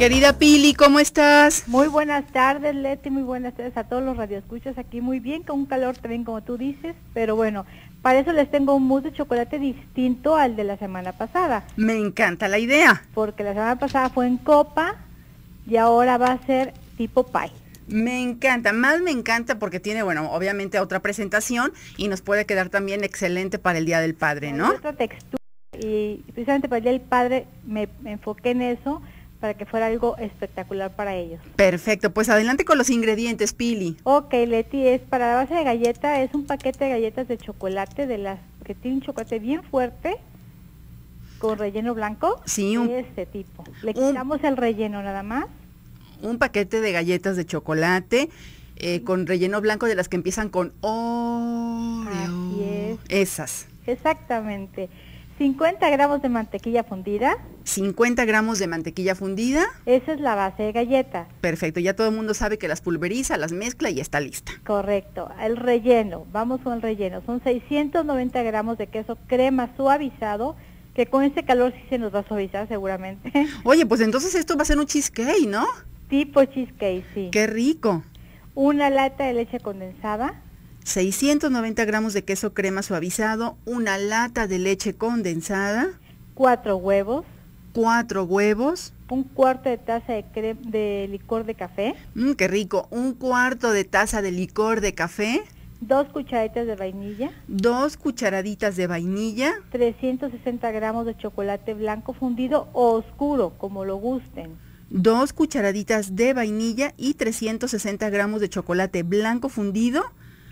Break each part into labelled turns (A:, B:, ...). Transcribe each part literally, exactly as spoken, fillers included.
A: querida Pili, ¿cómo estás?
B: Muy buenas tardes, Leti, muy buenas tardes a todos los radioescuchas aquí, muy bien, con un calor también como tú dices, pero bueno, para eso les tengo un mousse de chocolate distinto al de la semana pasada.
A: Me encanta la idea.
B: Porque la semana pasada fue en copa y ahora va a ser tipo pie.
A: Me encanta, más me encanta porque tiene, bueno, obviamente otra presentación y nos puede quedar también excelente para el Día del Padre, ¿no?
B: Hay otra textura y precisamente para el Día del Padre me, me enfoqué en eso para que fuera algo espectacular para ellos.
A: Perfecto, pues adelante con los ingredientes, Pili.
B: Ok, Leti, es para la base de galleta, es un paquete de galletas de chocolate, de las que tiene un chocolate bien fuerte, con relleno blanco,
A: Sí, un,
B: de este tipo. Le quitamos un, el relleno nada más.
A: Un paquete de galletas de chocolate eh, sí. con relleno blanco de las que empiezan con Oreo.
B: Así es.
A: Esas.
B: Exactamente. cincuenta gramos de mantequilla fundida.
A: cincuenta gramos de mantequilla fundida.
B: Esa es la base de galleta.
A: Perfecto, ya todo el mundo sabe que las pulveriza, las mezcla y está lista.
B: Correcto. El relleno, vamos con el relleno. Son seiscientos noventa gramos de queso crema suavizado, que con este calor sí se nos va a suavizar seguramente.
A: Oye, pues entonces esto va a ser un cheesecake, ¿no?
B: Tipo cheesecake, sí.
A: ¡Qué rico!
B: Una lata de leche condensada.
A: seiscientos noventa gramos de queso crema suavizado, una lata de leche condensada.
B: Cuatro huevos.
A: Cuatro huevos.
B: Un cuarto de taza de, de licor de café.
A: Mmm, qué rico. Un cuarto de taza de licor de café.
B: Dos cucharaditas de vainilla.
A: Dos cucharaditas de vainilla.
B: trescientos sesenta gramos de chocolate blanco fundido o oscuro, como lo gusten.
A: Dos cucharaditas de vainilla y trescientos sesenta gramos de chocolate blanco fundido.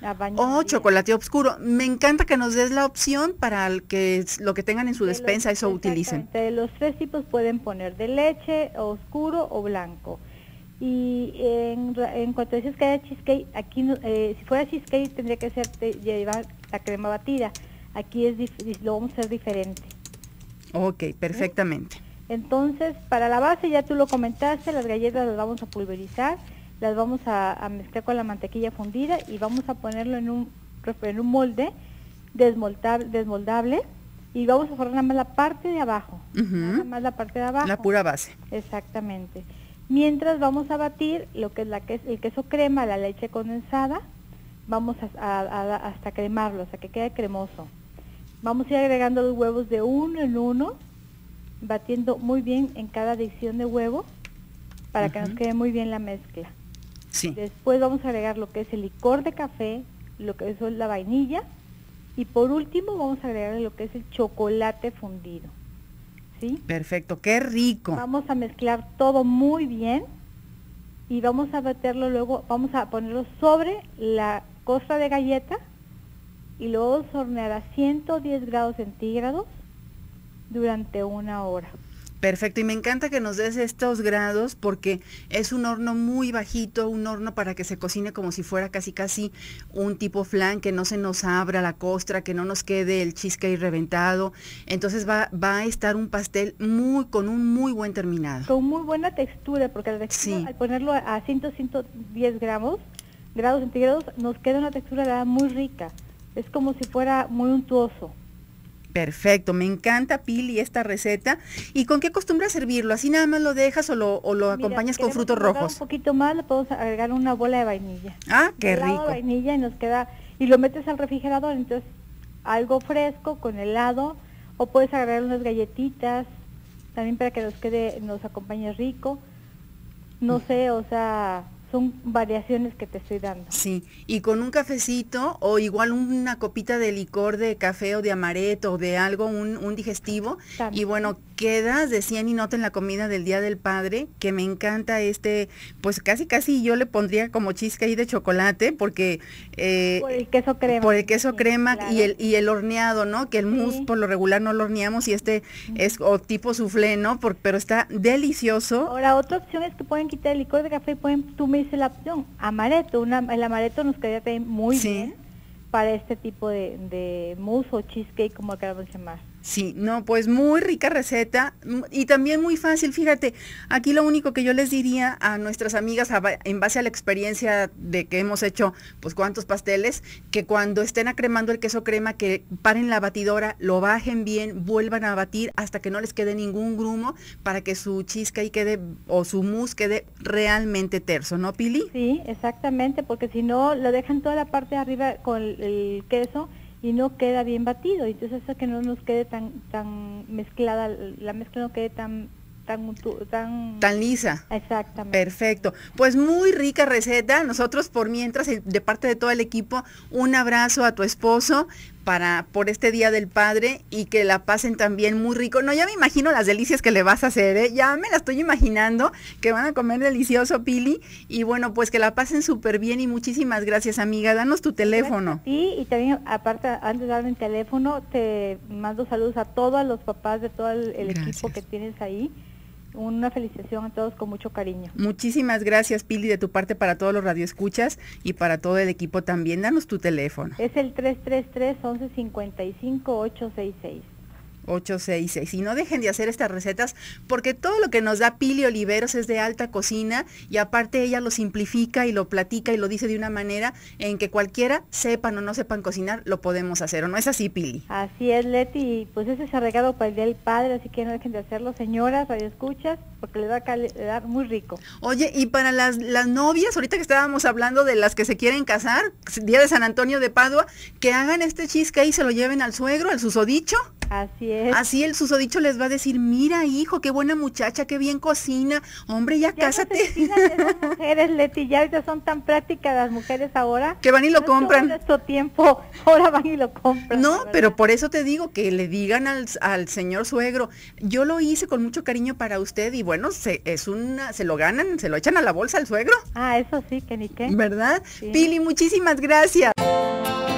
A: O chocolate oscuro. Me encanta que nos des la opción para el que lo que tengan en su de despensa, los, eso utilicen.
B: De los tres tipos pueden poner de leche, oscuro o blanco. Y en, en cuanto dices que haya cheesecake, aquí eh, si fuera cheesecake tendría que ser de, llevar la crema batida. Aquí es lo vamos a hacer diferente.
A: Ok, perfectamente.
B: ¿Sí? Entonces, para la base ya tú lo comentaste, las galletas las vamos a pulverizar. Las vamos a, a mezclar con la mantequilla fundida y vamos a ponerlo en un, en un molde desmoldable, desmoldable y vamos a forrar nada más la parte de abajo,
A: uh-huh.
B: nada más la parte de abajo.
A: La pura base.
B: Exactamente. Mientras vamos a batir lo que es la que el queso crema, la leche condensada, vamos a, a, a, hasta cremarlo, hasta que quede cremoso. Vamos a ir agregando los huevos de uno en uno, batiendo muy bien en cada adición de huevo para uh-huh. que nos quede muy bien la mezcla.
A: Sí.
B: Después vamos a agregar lo que es el licor de café, lo que es la vainilla y por último vamos a agregar lo que es el chocolate fundido. ¿Sí?
A: Perfecto, qué rico.
B: Vamos a mezclar todo muy bien y vamos a baterlo luego, vamos a ponerlo sobre la costra de galleta y luego hornear a ciento diez grados centígrados durante una hora.
A: Perfecto, y me encanta que nos des estos grados porque es un horno muy bajito, un horno para que se cocine como si fuera casi casi un tipo flan, que no se nos abra la costra, que no nos quede el cheesecake reventado. Entonces va, va a estar un pastel muy con un muy buen terminado.
B: Con muy buena textura, porque la textura, sí. al ponerlo a ciento, ciento diez gramos, grados centígrados, nos queda una textura muy rica. Es como si fuera muy untuoso.
A: Perfecto, me encanta, Pili, esta receta. ¿Y con qué acostumbras servirlo? ¿Así nada más lo dejas o lo, o lo
B: Mira,
A: acompañas con frutos rojos?
B: Un poquito más, le podemos agregar una bola de vainilla.
A: Ah, qué
B: helado
A: rico.
B: De vainilla y nos queda, y lo metes al refrigerador, entonces algo fresco con helado, o puedes agregar unas galletitas, también para que nos quede, nos acompañe rico. No sé, o sea, son variaciones que te estoy dando.
A: Sí, y con un cafecito o igual una copita de licor de café o de amaretto o de algo, un, un digestivo. También. Y bueno, quedas de cien y nota en la comida del Día del Padre, que me encanta este, pues casi casi yo le pondría como cheesecake de chocolate, porque...
B: Eh, por el queso crema.
A: Por el queso sí, crema claro. y, el, y el horneado, ¿no? Que el sí. mousse por lo regular no lo horneamos y este uh-huh. es o tipo soufflé, ¿no? Por, pero está delicioso.
B: Ahora, otra opción es que pueden quitar el licor de café y pueden, tú me dices la opción, amaretto, una, el amaretto nos quedaría muy sí. bien para este tipo de, de mousse o cheesecake, como acabamos de llamar.
A: Sí, no, pues muy rica receta y también muy fácil. Fíjate, aquí lo único que yo les diría a nuestras amigas en base a la experiencia de que hemos hecho pues cuántos pasteles, que cuando estén acremando el queso crema, que paren la batidora, lo bajen bien, vuelvan a batir hasta que no les quede ningún grumo para que su chisca ahí quede o su mousse quede realmente terso, ¿no, Pili?
B: Sí, exactamente, porque si no lo dejan toda la parte de arriba con el, el queso y no queda bien batido, entonces eso que no nos quede tan tan mezclada, la mezcla no quede tan tan tan,
A: tan lisa.
B: Exactamente.
A: Perfecto. Pues muy rica receta. Nosotros por mientras, de parte de todo el equipo, un abrazo a tu esposo para por este Día del Padre y que la pasen también muy rico. No, ya me imagino las delicias que le vas a hacer, ¿eh? Ya me la estoy imaginando, que van a comer delicioso, Pili. Y bueno, pues que la pasen súper bien y muchísimas gracias, amiga. Danos tu teléfono.
B: Sí, y también, aparte, antes de darme el teléfono, te mando saludos a todos los papás de todo el, el equipo que tienes ahí. Una felicitación a todos con mucho cariño.
A: Muchísimas gracias, Pili, de tu parte para todos los radioescuchas y para todo el equipo también. Danos tu teléfono.
B: Es el tres tres tres, once cincuenta y cinco, ocho seis seis.
A: ocho seis seis. Y no dejen de hacer estas recetas porque todo lo que nos da Pili Oliveros es de alta cocina y aparte ella lo simplifica y lo platica y lo dice de una manera en que cualquiera, sepan o no sepan cocinar, lo podemos hacer. ¿O no es así, Pili?
B: Así es, Leti, pues ese es el regalo para el Día del Padre, así que no dejen de hacerlo, señoras, radioescuchas, porque les va a quedar muy rico.
A: Oye, y para las, las novias, ahorita que estábamos hablando de las que se quieren casar, Día de San Antonio de Padua, que hagan este cheesecake y se lo lleven al suegro, al susodicho.
B: Así es.
A: Así el susodicho les va a decir, mira hijo, qué buena muchacha, qué bien cocina, hombre, ya, ya cásate.
B: No se esas mujeres, Leti, ya ahorita son tan prácticas las mujeres ahora.
A: Que van y lo no compran.
B: Todo nuestro tiempo, ahora van y lo compran.
A: No, pero por eso te digo que le digan al, al señor suegro, yo lo hice con mucho cariño para usted y bueno, se, es una, se lo ganan, se lo echan a la bolsa al suegro.
B: Ah, eso sí, que ni qué.
A: ¿Verdad?
B: Sí.
A: Pili, muchísimas gracias.